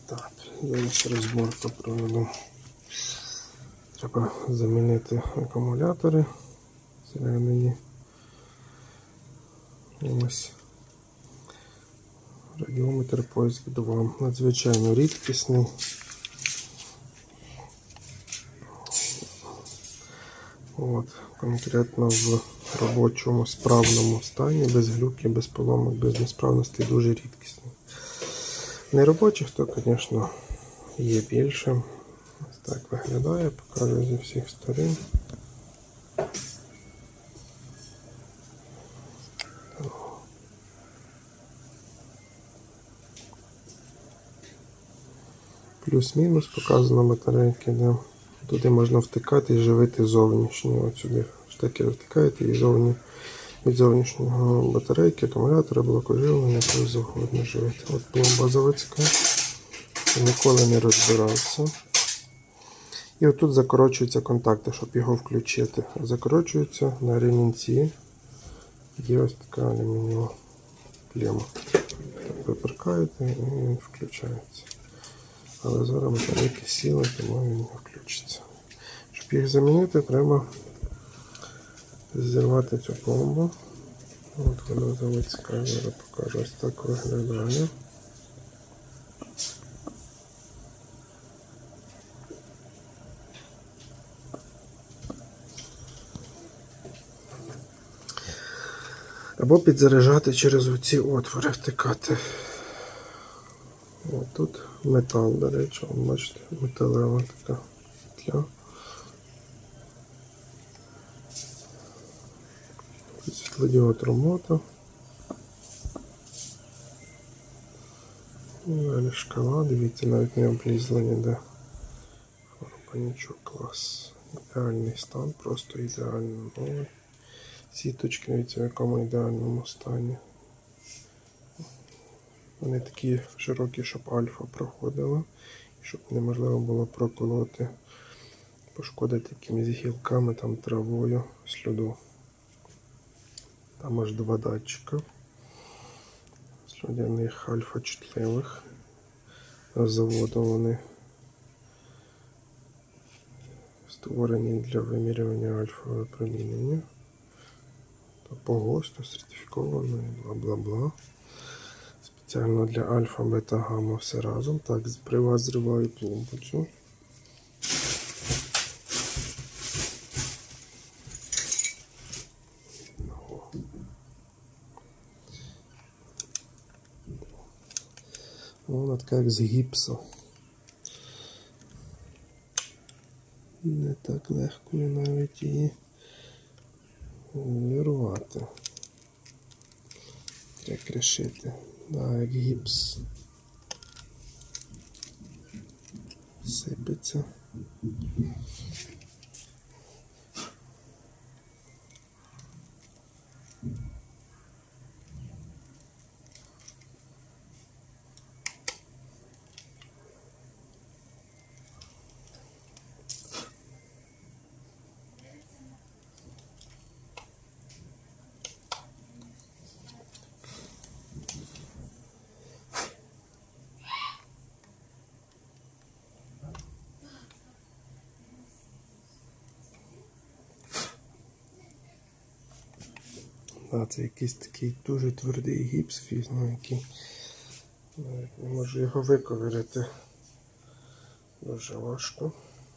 Так, зараз розборку проведу. Треба замінити акумулятори всередині. Ось радіометр поиск 2. Надзвичайно рідкісний. От, конкретно в робочому справному стані, без глюків, без поломок, без несправностей, дуже рідкісний. Неробочих, то, звісно, є більше. Ось так виглядає, покажу зі всіх сторін. Плюс-мінус показано батарейки, де туди можна втикати і живити зовнішні. От сюди штекер втикаєте і від зовнішнього батарейки, акумулятора, блоку живлення, то завгодно живити. От пломба заводська, ніколи не розбирався. І отут закорочуються контакти, щоб його включити. Закорочуються на ремінці. Є ось така алюмінієва плема. Так виперкаєте і він включається. Але зараз батарейки сіли, тому він не включиться. Щоб їх замінити, треба зірвати цю пломбу. От вона заводська, зараз покажу, ось так виглядає. Або підзаряджати через оці отвори, втикати. Ось тут метал, до речі, бачите, металева така петля. Світлодіод робота. Далі шкала, дивіться, навіть не облізла ніде. Фарба, нічого, клас. Ідеальний стан, просто ідеально новий. Сіточки, дивіться, в якому ідеальному стані. Вони такі широкі, щоб альфа проходила, щоб неможливо було проколоти, пошкодити якимись гілками, там, травою, сльоду. Там аж 2 датчика сльодяних альфа чутливих. З заводу вони створені для вимірювання альфа випромінення. По ГОСТу сертифіковано і бла-бла-бла. Спеціально для альфа, бета, гамма все разом. Так, при вас зриваю пломбу цю. Вона така як з гіпсу. Не так легко навіть її вирвати. Треба кришити. Да, як гіпс. Сипеться. Да, це якийсь такий дуже твердий гіпс, фізно який. Навіть не можу його виковиряти. Дуже важко.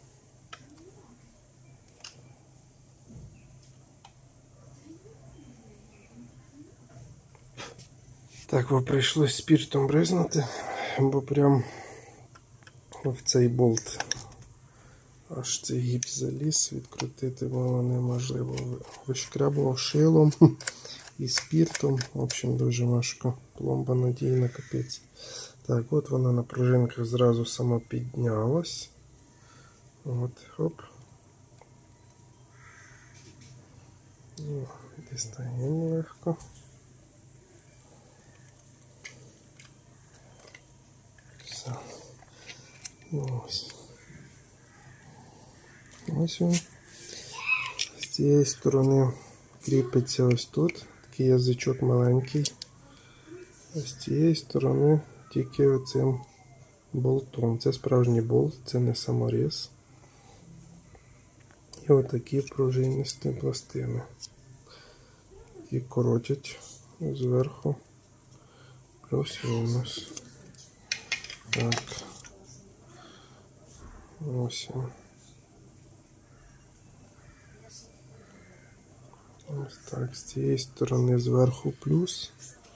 Так, прийшлось спіртом бризнути, бо прям в цей болт аж цей гіпс заліз, відкрутити було неможливо. Вишкрябував шилом і спіртом. В общем, дуже важко. Пломба надійна, капець. Так, от вона на пружинках зразу сама піднялась. От, хоп. Дістаємо легко. Все. Ось. Ось він. З цієї сторони кріпиться ось тут. Такий язичок маленький. А з цієї сторони тільки оцим болтом. Це справжній болт, це не саморіз. І отакі пружинисті пластини, які коротять зверху плюс-мінус. Так. Ось. Ось так, з цієї сторони зверху плюс.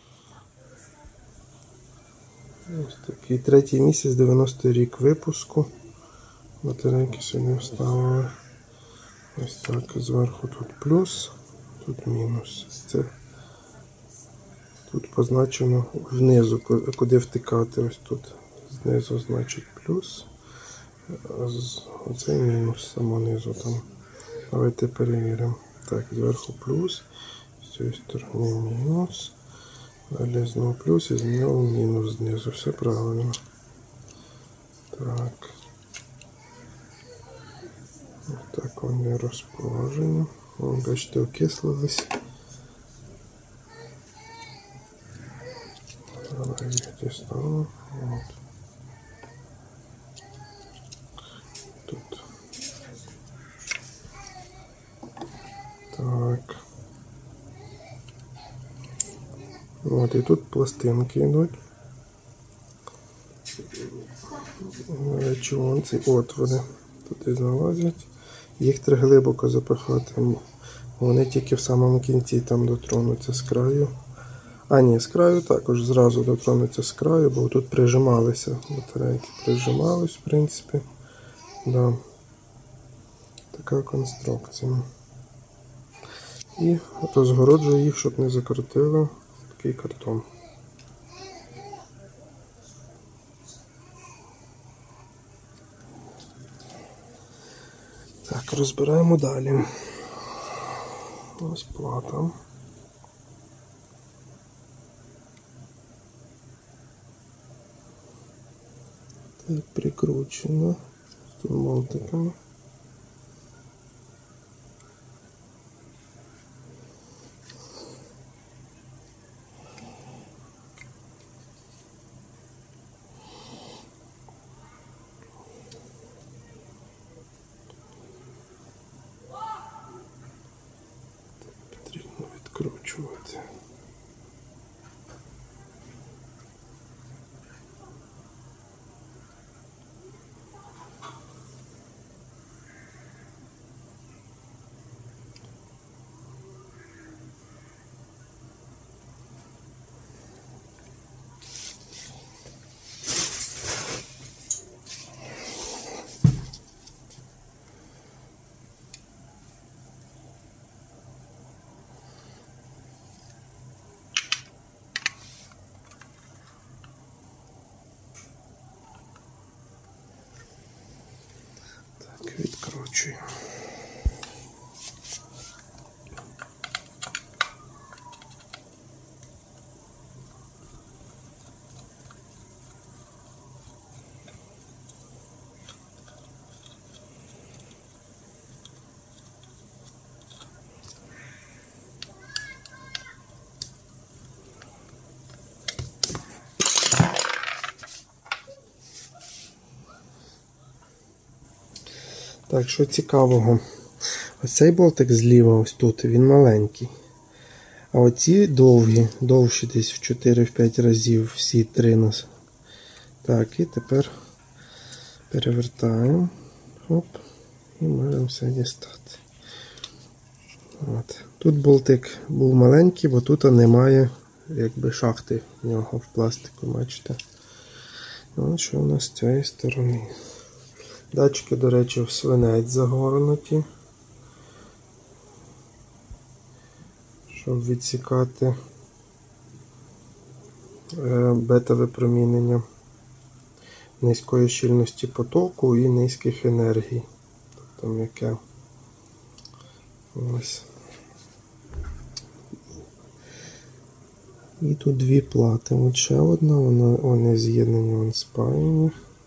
Ось такий 3-й місяць, 90-й рік випуску. Батарейки сьогодні вставили. Ось так, зверху тут плюс, тут мінус. Це тут позначено внизу, куди втикати. Ось тут знизу значить плюс, а оцей мінус само низу там. Давайте перевіримо. Так, зверху плюс, з цієї сторони мінус. Далі знову плюс і знову мінус знизу. Все правильно. Так. Ось так вони розположені. О, бачите, окислились. Зараз їх дістану. От. Тут. Так. От, і тут пластинки йдуть. Речовонці, от вони туди залазять. Їх треба глибоко запихати. Вони тільки в самому кінці там дотронуться з краю. А ні, з краю також зразу дотронуться з краю, бо тут прижималися батарейки. Прижимались, в принципі. Да. Така конструкція. І розгороджую їх, щоб не закрутило такий картон. Так, розбираємо далі. Ось плата. Так, прикручено з болтиками. Потрібно відкручувати. Відкручую. Так, що цікавого, ось цей болтик зліва, ось тут, він маленький. А оці довгі, довші десь в 4-5 разів, всі три нас. Так, і тепер перевертаємо. Оп, і можемо все дістати. От. Тут болтик був маленький, бо тут немає якби шахти в нього в пластику, бачите. Ось що у нас з цієї сторони. Датчики, до речі, в свинець загорнуті, щоб відсікати бета-випромінення низької щільності потоку і низьких енергій. Тобто м'яке. Ось. І тут дві плати. От ще одна, вони з'єднані, вони спаяні.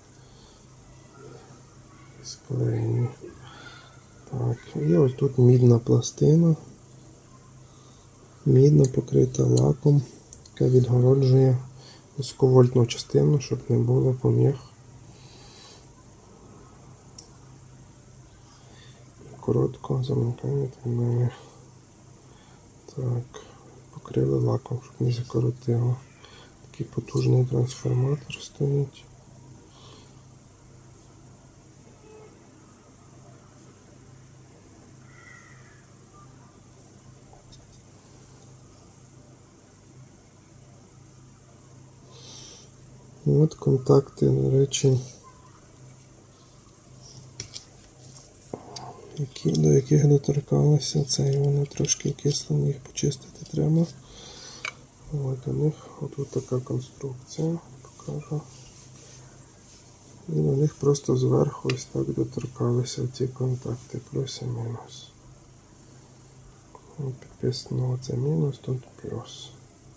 Склеєні. Так, і ось тут мідна пластина. Мідна покрита лаком, яка відгороджує високовольтну частину, щоб не було поміг коротко, замикання і так далі. Так, покрили лаком, щоб не закоротило. Такий потужний трансформатор стоїть. От контакти, до речі, до яких доторкалися, це і вони трошки кислені, їх почистити треба. От у них отут така конструкція, покажу. І на них просто зверху ось так доторкалися ці контакти, плюс і мінус. Підписано це мінус, тут плюс.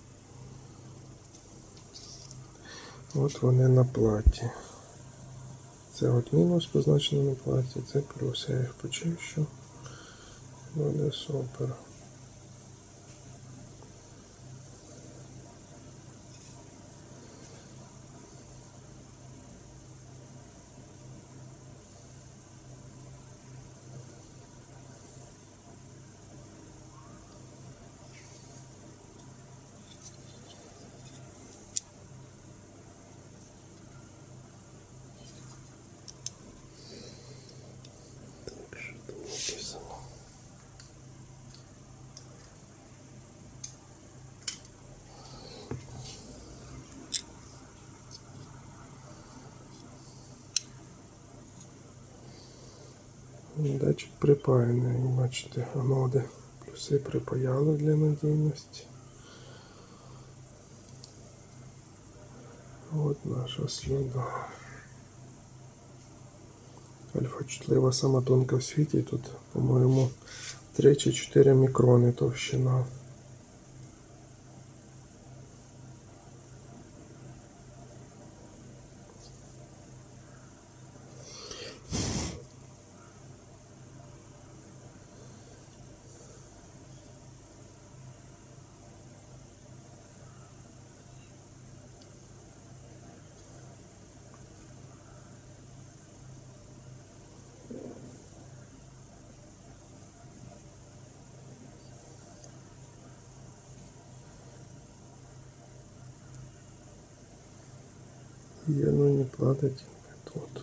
От вони на платі. Це от мінус позначено на платі, це плюс. Я їх почищу. Буде супер. Датчик припаяний, як бачите, аноди. Плюси припаяли для надійності. От наша слюда. Альфа-чутлива, сама тонка в світі, тут, по-моєму, 3 чи 4 мікрони товщина. Є, ну не платить тут.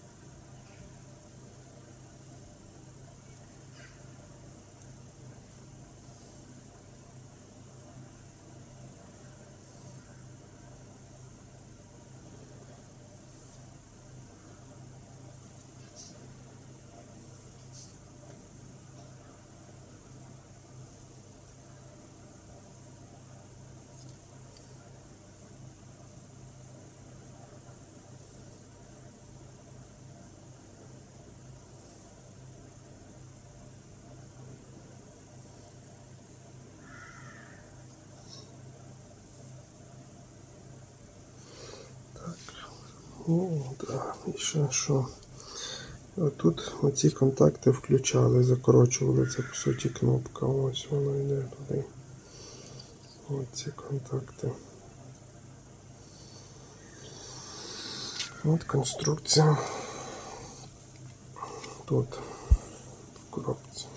Ну, так, і ще що. Тут оці контакти включали, закорочували, це по суті кнопка, ось вона йде туди. Ось ці контакти. От конструкція тут, в коробці.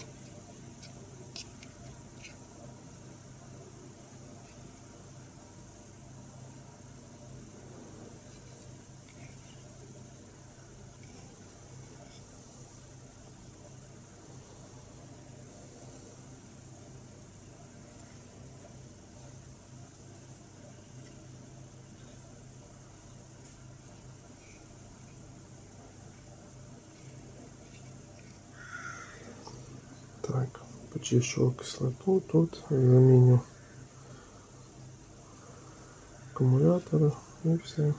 Так, почищу кислоту тут, заміню акумулятора і все.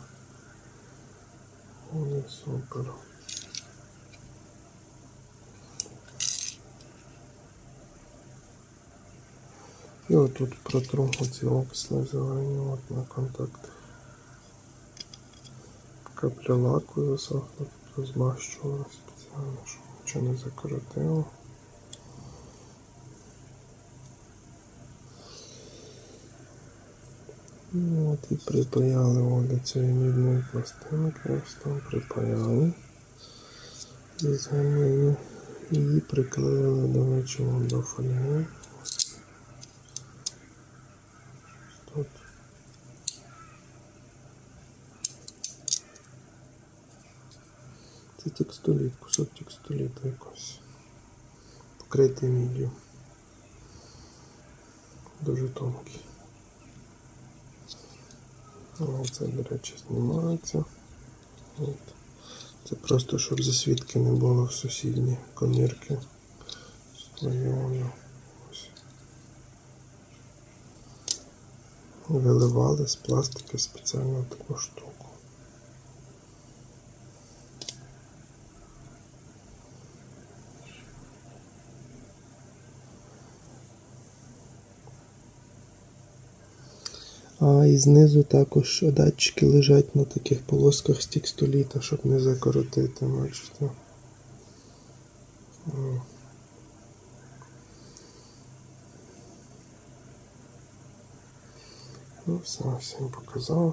Буде супер. І отут протру оці окисли зелені от на контакти. Капля лаку засохла, розмащувала спеціально, щоб нічого не закоротило. От і припаяли до цієї мідної пластинки, ось там припаяли. І замінили І приклеїли, до речі, до фольги. Тут. Це текстоліт, кусок текстоліту якось. Покритий міддю. Дуже тонкий. Це, до речі, знімається. От. Це просто, щоб засвідки не було в сусідні комірки. Ось. Виливали з пластики спеціально таку штуку. А і знизу також датчики лежать на таких полосках з текстоліта, щоб не закоротити, бачите. Ну все, всім показав.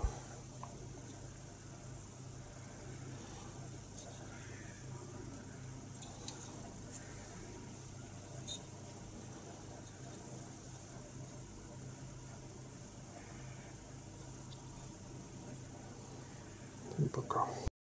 Пока.